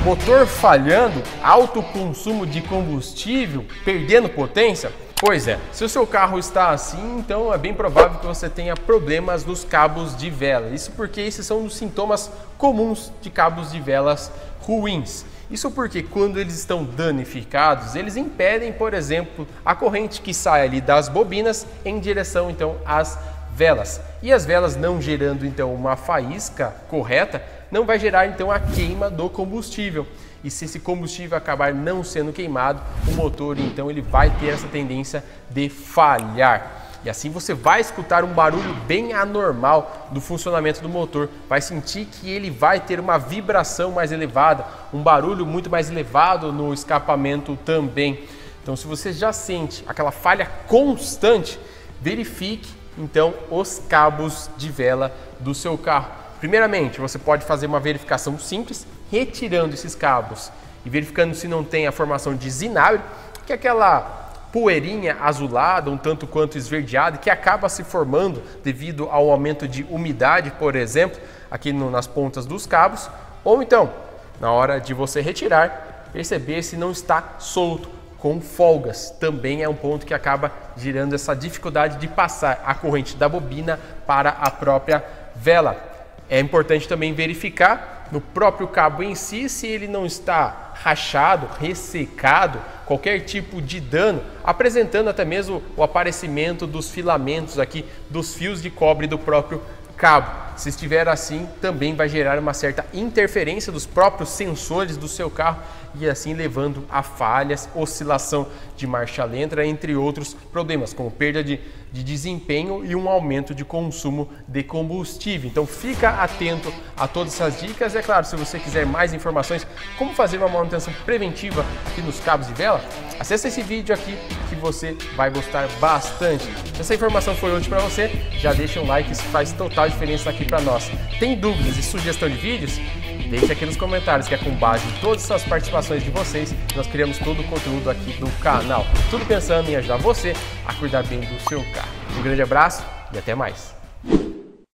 Motor falhando, alto consumo de combustível, perdendo potência? Pois é, se o seu carro está assim, então é bem provável que você tenha problemas nos cabos de vela. Isso porque esses são os sintomas comuns de cabos de velas ruins. Isso porque quando eles estão danificados, eles impedem, por exemplo, a corrente que sai ali das bobinas em direção então às velas. E as velas não gerando então uma faísca correta, não vai gerar então a queima do combustível. E se esse combustível acabar não sendo queimado, o motor então ele vai ter essa tendência de falhar. E assim você vai escutar um barulho bem anormal do funcionamento do motor. Vai sentir que ele vai ter uma vibração mais elevada, um barulho muito mais elevado no escapamento também. Então, se você já sente aquela falha constante, verifique então os cabos de vela do seu carro. Primeiramente, você pode fazer uma verificação simples, retirando esses cabos e verificando se não tem a formação de zinábrio, que é aquela poeirinha azulada, um tanto quanto esverdeada, que acaba se formando devido ao aumento de umidade, por exemplo, aqui nas pontas dos cabos. Ou então, na hora de você retirar, perceber se não está solto, com folgas. Também é um ponto que acaba gerando essa dificuldade de passar a corrente da bobina para a própria vela. É importante também verificar no próprio cabo em si se ele não está rachado, ressecado, qualquer tipo de dano, apresentando até mesmo o aparecimento dos filamentos aqui dos fios de cobre do próprio cabo. Se estiver assim, também vai gerar uma certa interferência dos próprios sensores do seu carro e assim levando a falhas, oscilação de marcha lenta, entre outros problemas, como perda de desempenho e um aumento de consumo de combustível. Então fica atento a todas essas dicas. E é claro, se você quiser mais informações como fazer uma manutenção preventiva aqui nos cabos de vela, acesse esse vídeo aqui que você vai gostar bastante. Se essa informação foi útil para você, já deixa um like, isso faz total diferença aqui para nós. Tem dúvidas e sugestão de vídeos? Deixe aqui nos comentários, que é com base em todas essas participações de vocês que nós criamos todo o conteúdo aqui do canal. Tudo pensando em ajudar você a cuidar bem do seu carro. Um grande abraço e até mais!